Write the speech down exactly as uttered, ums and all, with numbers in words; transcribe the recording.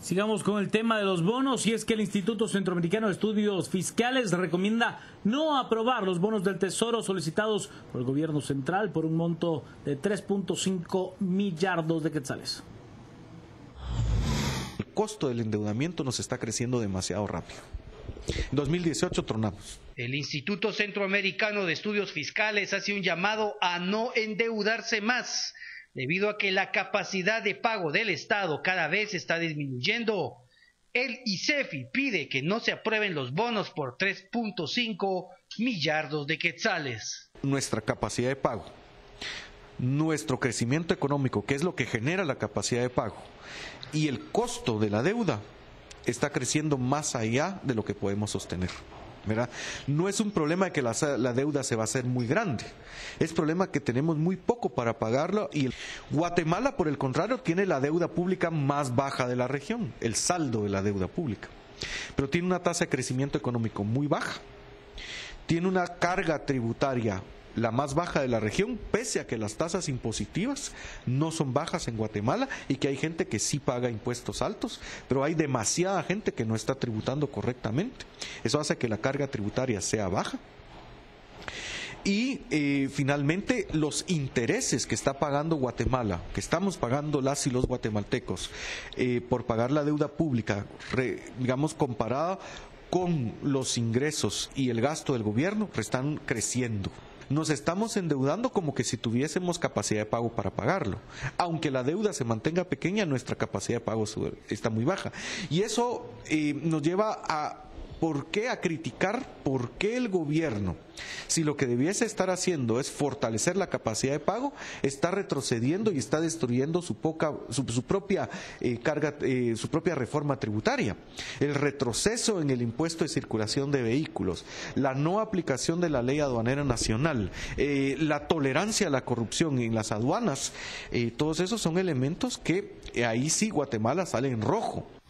Sigamos con el tema de los bonos, y es que el Instituto Centroamericano de Estudios Fiscales recomienda no aprobar los bonos del Tesoro solicitados por el gobierno central por un monto de tres punto cinco millardos de quetzales. El costo del endeudamiento nos está creciendo demasiado rápido. En dos mil dieciocho tronamos. El Instituto Centroamericano de Estudios Fiscales hace un llamado a no endeudarse más, debido a que la capacidad de pago del Estado cada vez está disminuyendo. El ICEFI pide que no se aprueben los bonos por tres punto cinco millardos de quetzales. Nuestra capacidad de pago, nuestro crecimiento económico, que es lo que genera la capacidad de pago, y el costo de la deuda está creciendo más allá de lo que podemos sostener, ¿verdad? No es un problema de que la, la deuda se va a hacer muy grande, es problema que tenemos muy poco para pagarlo, y el, Guatemala, por el contrario, tiene la deuda pública más baja de la región, el saldo de la deuda pública, pero tiene una tasa de crecimiento económico muy baja, tiene una carga tributaria la más baja de la región, pese a que las tasas impositivas no son bajas en Guatemala y que hay gente que sí paga impuestos altos, pero hay demasiada gente que no está tributando correctamente. Eso hace que la carga tributaria sea baja. Y eh, finalmente los intereses que está pagando Guatemala, que estamos pagando las y los guatemaltecos eh, por pagar la deuda pública, re, digamos comparada con los ingresos y el gasto del gobierno, están creciendo. Nos estamos endeudando como que si tuviésemos capacidad de pago para pagarlo. Aunque la deuda se mantenga pequeña, nuestra capacidad de pago está muy baja. Y eso eh, nos lleva a ¿por qué? a criticar por qué el gobierno, si lo que debiese estar haciendo es fortalecer la capacidad de pago, está retrocediendo y está destruyendo su, poca, su, su propia eh, carga, eh, su propia reforma tributaria. El retroceso en el impuesto de circulación de vehículos, la no aplicación de la ley aduanera nacional, eh, la tolerancia a la corrupción en las aduanas, eh, todos esos son elementos que eh, ahí sí Guatemala sale en rojo.